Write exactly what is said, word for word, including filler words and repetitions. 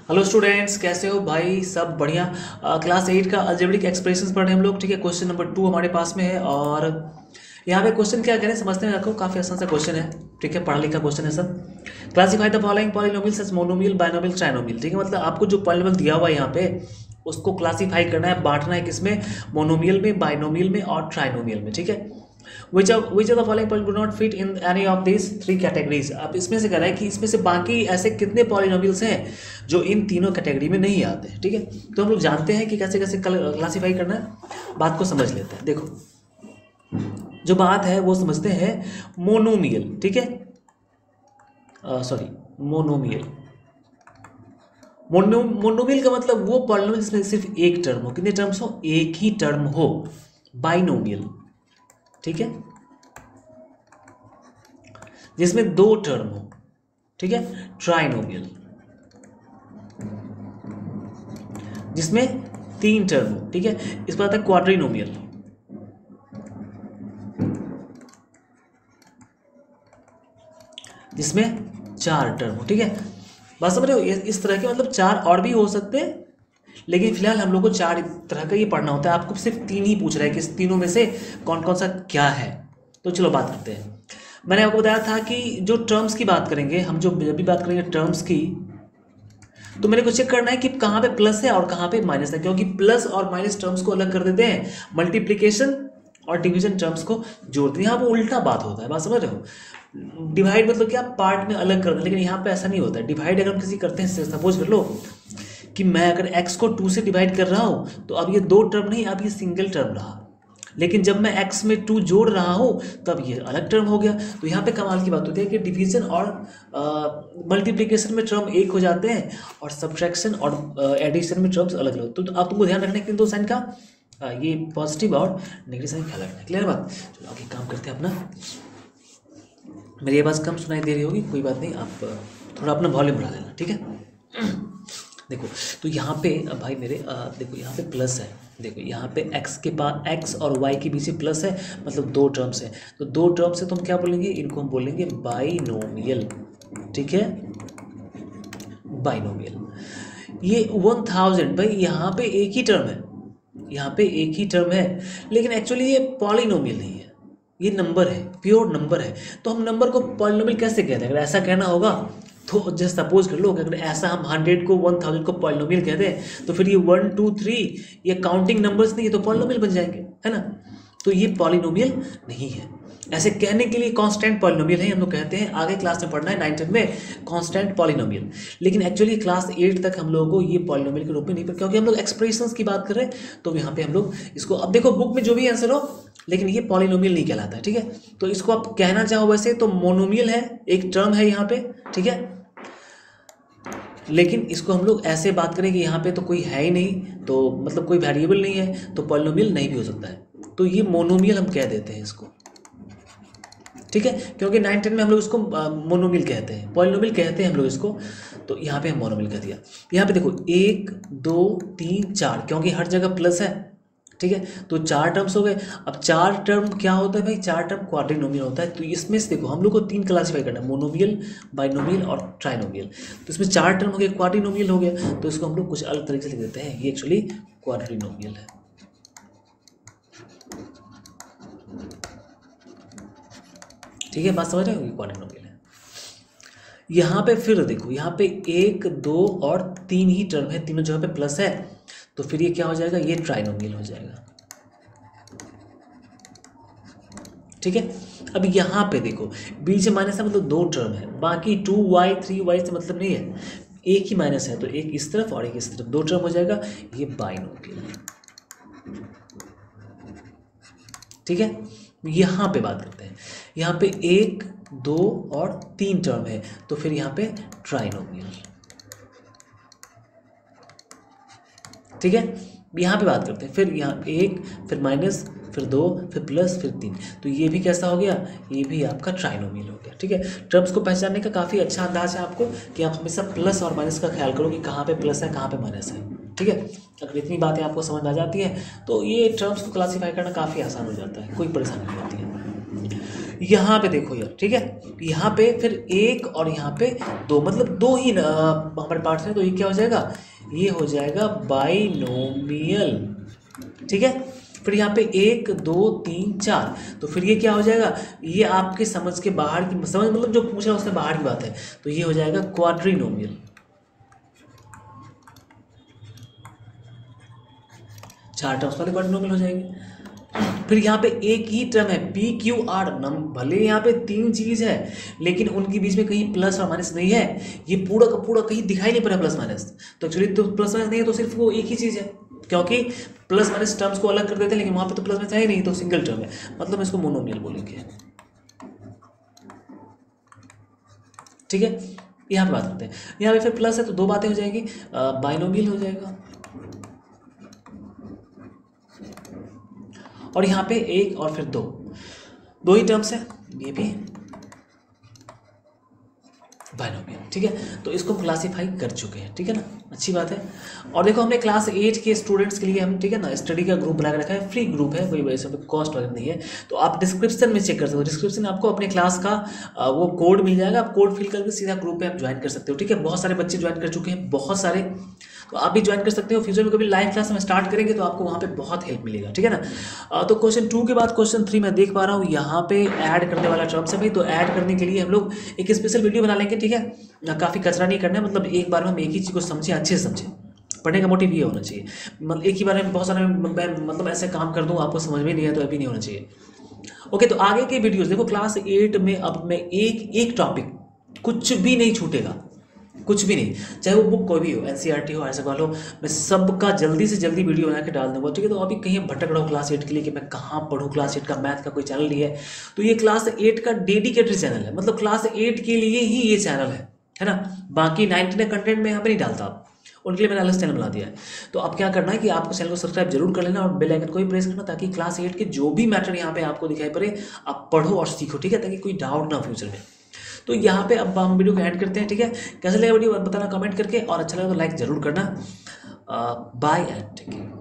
Hello students, कैसे हो भाई? सब बढ़िया। अ, क्लास एट का अलजेब्रिक एक्सप्रेशंस पढ़ रहे हैं हम लोग। ठीक है, क्वेश्चन नंबर टू हमारे पास में है और यहाँ पे क्वेश्चन क्या करें समझते हैं आपको। काफ़ी आसान सा क्वेश्चन है। ठीक है, पढ़ा लिखा क्वेश्चन है सब। Classify the following polynomials as monomial, binomial, trinomial. ठीक है, मतलब आपको जो पॉलिनोमियल दिया हुआ है यहाँ पे उसको क्लासीफाई करना है, बांटना है किसमें? मोनोमियल में, बाइनोमियल में और ट्राइनोमियल में। ठीक है, which of which of the following do not fit in any of this three categories. अब इसमें से कह रहा है कि इसमें से बाकी ऐसे कितने पॉलिनोमियल्स हैं जो इन तीनों कैटेगरी में नहीं आते हैं। ठीक है, तो हम लोग जानते हैं कि कैसे कैसे क्लासीफाई करना है। बात को समझ लेते हैं। देखो, जो बात है वो समझते हैं मोनोमियल। ठीक है, सॉरी मोनोमियल। मोनो मोनोमियल का मतलब वो पॉलिनोमियल जिसमें सिर्फ एक टर्म हो। कितने टर्म्स हो? एक ही टर्म हो। बाइनोमियल, ठीक है, जिसमें दो टर्म हो। ठीक है, ट्राइनोमियल जिसमें तीन टर्म हो। ठीक है, इस पर आता है क्वाड्रिनोमियल जिसमें चार टर्म हो। ठीक है, बात समझ रहे हो? इस तरह के मतलब चार और भी हो सकते हैं, लेकिन फिलहाल हम लोग को चार तरह का ये पढ़ना होता है। आपको सिर्फ तीन ही पूछ रहा है कि इस तीनों में से कौन कौन सा क्या है। तो चलो बात करते हैं। मैंने आपको बताया था कि जो टर्म्स की बात करेंगे हम, जो जब भी बात करेंगे टर्म्स की, तो मेरे को चेक करना है कि कहाँ पे प्लस है और कहाँ पे माइनस है, क्योंकि प्लस और माइनस टर्म्स को अलग कर देते हैं, मल्टीप्लिकेशन और डिवीजन टर्म्स को जोड़ते हैं। यहाँ पे उल्टा बात होता है, बात समझ रहे हो? डिवाइड मतलब क्या, पार्ट में अलग कर दें, लेकिन यहाँ पे ऐसा नहीं होता है। डिवाइड अगर हम किसी करते हैं, सपोज कर लो कि मैं अगर x को टू से डिवाइड कर रहा हूँ, तो अब ये दो टर्म नहीं, अब ये सिंगल टर्म रहा। लेकिन जब मैं x में टू जोड़ रहा हूँ तब ये अलग टर्म हो गया। तो यहाँ पे कमाल की बात होती है कि डिवीजन और मल्टीप्लिकेशन में टर्म एक हो जाते हैं और सब्ट्रैक्शन और एडिशन में टर्म्स अलग अलग। तो, तो आप तुमको ध्यान रखना है कि दो साइन का आ, ये पॉजिटिव और नेगेटिव साइन ख्याल रखना है। क्लियर बात? चलो आगे काम करते हैं अपना। मेरी आवाज़ कम सुनाई दे रही होगी, कोई बात नहीं, आप थोड़ा अपना वॉल्यूम बढ़ा लेना। ठीक है, देखो तो यहाँ पे भाई मेरे आ, देखो यहाँ पे प्लस है। देखो यहाँ पे x के पास x और y के बीच में प्लस है, मतलब दो टर्म्स है। तो दो टर्म्स है तो हम क्या बोलेंगे? इनको हम बोलेंगे बाइनोमियल। ठीक है, बाइनोमियल। ये वन थाउजेंड भाई यहाँ पे एक ही टर्म है, यहाँ पे एक ही टर्म है, लेकिन एक्चुअली ये पॉलिनोमियल नहीं है, ये नंबर है, प्योर नंबर है। तो हम नंबर को पॉलिनोमियल कैसे कहते हैं? अगर ऐसा कहना होगा तो जस्ट सपोज कर लो कि अगर ऐसा हम हंड्रेड को वन थाउजेंड को पॉलिनोमियल कहते हैं, तो फिर ये वन टू थ्री ये काउंटिंग नंबर्स नहीं है, तो पॉलिनोमियल बन जाएंगे, है ना? तो ये पॉलिनोमियल नहीं है। ऐसे कहने के लिए कांस्टेंट पॉलिनोमियल है, हम लोग कहते हैं। आगे क्लास में पढ़ना है नाइन टेन में कांस्टेंट पॉलिनोमियल, लेकिन एक्चुअली क्लास एट तक हम लोगों को ये पॉलिनोमियल के रूप में नहीं पढ़ा, क्योंकि हम लोग एक्सप्रेशंस की बात कर रहे हैं। तो यहाँ पे हम लोग इसको, अब देखो बुक में जो भी आंसर हो, लेकिन ये पॉलिनोमियल नहीं कहलाता है। ठीक है, तो इसको आप कहना चाहो वैसे तो मोनोमियल है, एक टर्म है यहाँ पे। ठीक है, लेकिन इसको हम लोग ऐसे बात करें कि यहाँ पे तो कोई है ही नहीं, तो मतलब कोई वेरिएबल नहीं है, तो पॉलिनोमियल नहीं भी हो सकता है। तो ये मोनोमियल हम कह देते हैं इसको। ठीक है, क्योंकि नाइन टेन में हम लोग इसको मोनोमियल कहते हैं, पॉलिनोमियल कहते हैं हम लोग इसको। तो यहाँ पे हम मोनोमियल कह दिया। यहाँ पे देखो एक दो तीन चार, क्योंकि हर जगह प्लस है। ठीक है, तो चार टर्म्स हो गए। अब चार टर्म क्या होता है भाई? चार टर्म क्वाड्रिनोमियल होता है। तो इसमें से देखो हम लोग को तीन क्लासीफाई करना है, मोनोमियल, बाइनोमियल और ट्राइनोमियल। तो इसमें चार टर्म हो गए, क्वाड्रिनोमियल हो गया, तो इसको हम लोग कुछ अलग तरीके से लिख देते हैं। ये एक्चुअली क्वाड्रिनोमियल है। ठीक है, बात समझ रहे हो? क्वाड्रिनोमियल है। यहाँ पे फिर देखो, यहाँ पे एक दो और तीन ही टर्म है, तीनों जगह पे प्लस है, तो फिर ये क्या हो जाएगा? ये ट्राइनोमियल हो जाएगा। ठीक है, अब यहाँ पे देखो बीच में माइनस है, मतलब दो टर्म है, बाकी टू वाई थ्री वाई से मतलब नहीं है, एक ही माइनस है, तो एक इस तरफ और एक इस तरफ, दो टर्म हो जाएगा, ये बाइनोमियल। ठीक है, यहाँ पे बात करते हैं। यहाँ पे एक दो और तीन टर्म है, तो फिर यहाँ पे ट्राइनोमियल। ठीक है, यहाँ पे बात करते हैं। फिर यहाँ एक, फिर माइनस, फिर दो, फिर प्लस, फिर तीन, तो ये भी कैसा हो गया? ये भी आपका ट्राइनोमियल हो गया। ठीक है, टर्म्स को पहचानने का काफ़ी अच्छा अंदाज है आपको कि आप हमेशा प्लस और माइनस का ख्याल करो कि कहाँ पे प्लस है कहाँ पे माइनस है। ठीक है, अगर इतनी बातें आपको समझ आ जाती है तो ये टर्म्स को क्लासीफाई करना काफ़ी आसान हो जाता है, कोई परेशानी नहीं होती है। यहाँ पे देखो यार, ठीक है, यहाँ पे फिर एक और यहाँ पे दो, मतलब दो ही ना हमारे पार्ट्स हैं, तो ये क्या हो जाएगा, ये हो जाएगा बाइनोमियल, ठीक है। फिर यहाँ पे एक दो तीन चार, तो फिर ये क्या हो जाएगा, ये आपके समझ के बाहर की, समझ मतलब जो पूछ रहा है उससे बाहर की बात है, तो ये हो जाएगा क्वाड्रिनोमियल। चार टर्म्स वाले क्वाड्रिनोमियल हो जाएंगे। फिर यहाँ पे एक ही टर्म है पी क्यू आर, नम भले यहाँ पे तीन चीज है लेकिन उनके बीच में कहीं प्लस और माइनस नहीं है, ये पूरा का पूरा कहीं दिखाई नहीं पड़ा प्लस माइनस, तो एक्चुअली तो प्लस माइनस नहीं है, तो सिर्फ वो एक ही चीज है, क्योंकि प्लस माइनस टर्म्स को अलग कर देते हैं, लेकिन वहां पे तो प्लस माइनस है ही नहीं, तो सिंगल टर्म है, मतलब इसको मोनोमियल बोलेंगे, ठीक है। यहाँ पे बात करते हैं, यहाँ पे फिर प्लस है तो दो बातें हो जाएगी, बाइनोमियल हो जाएगा, और यहाँ पे एक और फिर दो, दो ही टर्म्स है, ये भी बाइनोमियल, ठीक है। तो इसको क्लासीफाई कर चुके हैं, ठीक है ना, अच्छी बात है। और देखो हमने क्लास एट के स्टूडेंट्स के लिए हम, ठीक है ना, स्टडी का ग्रुप बना के रखा है, फ्री ग्रुप है, कोई वैसे कॉस्ट वगैरह नहीं है, तो आप डिस्क्रिप्शन में चेक कर सकते हो, डिस्क्रिप्शन में आपको अपने क्लास का वो कोड मिल जाएगा, आप कोड फिल करके सीधा ग्रुप में आप ज्वाइन कर सकते हो, ठीक है। बहुत सारे बच्चे ज्वाइन कर चुके हैं, बहुत सारे, तो आप भी ज्वाइन कर सकते हो। फ्यूचर में कभी लाइव क्लास में स्टार्ट करेंगे तो आपको वहाँ पे बहुत हेल्प मिलेगा, ठीक है ना। तो क्वेश्चन टू के बाद क्वेश्चन थ्री मैं देख पा रहा हूँ यहाँ पे ऐड करने वाला टर्म्स है भाई, तो ऐड करने के लिए हम लोग एक स्पेशल वीडियो बना लेंगे, ठीक है। काफ़ी कचरा नहीं करना है, मतलब एक बार में हम एक ही चीज़ को समझें, अच्छे से समझें, पढ़ने का मोटिव ये होना चाहिए, मतलब एक ही बार में बहुत सारे मैं मतलब ऐसे काम कर दूँ आपको समझ में नहीं आया तो अभी नहीं होना चाहिए। ओके, तो आगे के वीडियोस देखो, क्लास एट में अब मैं एक एक टॉपिक, कुछ भी नहीं छूटेगा, कुछ भी नहीं, चाहे वो बुक कोई भी हो, एनसीईआरटी हो, ऐसा वाला हो, मैं सबका जल्दी से जल्दी वीडियो बना के डाल दूंगा, ठीक है। तो अभी कहीं भटक रहा हूँ क्लास एट के लिए कि मैं कहाँ पढ़ूँ, क्लास एट का मैथ का कोई चैनल नहीं है, तो ये क्लास एट का डेडिकेटेड चैनल है, मतलब क्लास एट के लिए ही ये चैनल है, है ना। बाकी नाइनटीन कंटेंट में यहाँ पे नहीं डालता, उनके लिए मैंने अलग चैनल बना दिया है। तो अब क्या करना है कि आपको चैनल को सब्सक्राइब जरूर कर लेना और बेल आइकन को भी प्रेस करना, ताकि क्लास एट के जो भी मैटर यहाँ पे आपको दिखाई पड़े आप पढ़ो और सीखो, ठीक है, ताकि कोई डाउट ना फ्यूचर में। तो यहाँ पे अब हम वीडियो को ऐड करते हैं, ठीक है। कैसे लगा वीडियो बताना कमेंट करके, और अच्छा लगा तो लाइक जरूर करना। Bye and take care.